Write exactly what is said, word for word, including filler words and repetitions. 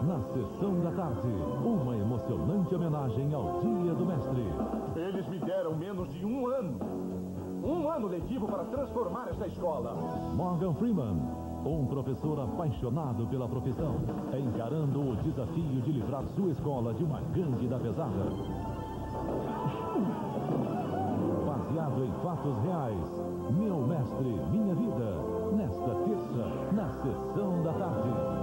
na Sessão da Tarde, uma emocionante homenagem ao Dia do Mestre. Eles me deram menos de um ano. Um ano letivo para transformar esta escola. Morgan Freeman, um professor apaixonado pela profissão, encarando o desafio de livrar sua escola de uma gangue da pesada. Baseado em fatos reais, Meu Mestre, Minha Vida, nesta terça, na Sessão da Tarde.